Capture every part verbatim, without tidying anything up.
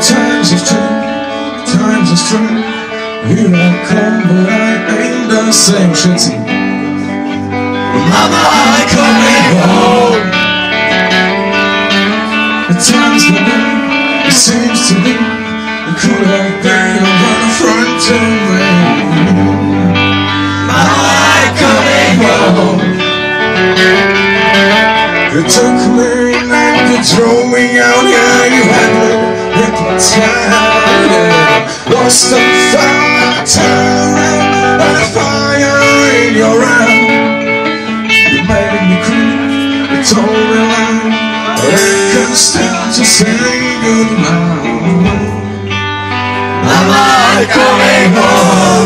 times have changed, times are strange. Here I come, but I ain't the same. Shitty, Mama, I'm coming home. At times the way it seems to be, it could have been on the front to me. Mama, I'm coming home. It took me a night to throw me out. Yeah, you had me hypnotized. Lost and found, turned around, and a fire in your eye. You made me cry, you told me lies, but I can still just say goodbye. Mama, I'm coming home.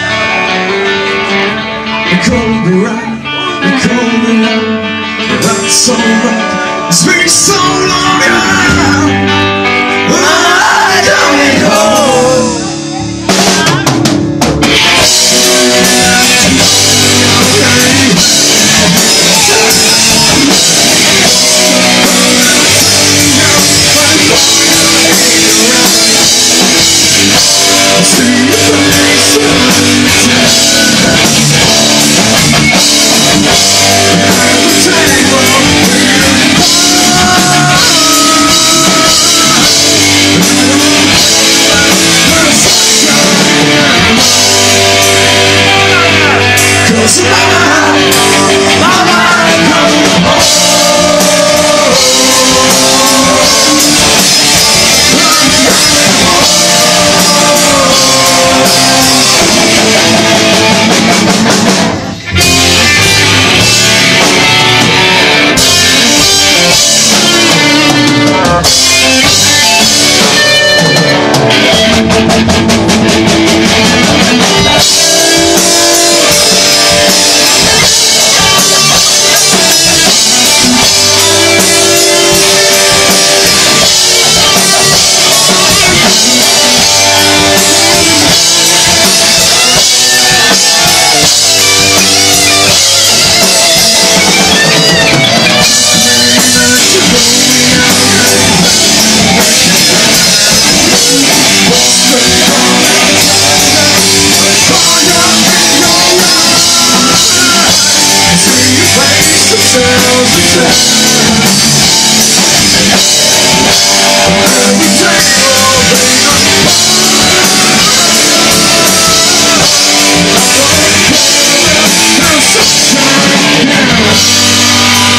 It couldn't be right, it couldn't be wrong, but that's alright. It's been so long, yeah. Mama, I'm coming home.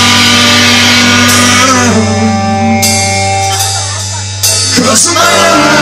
Cross my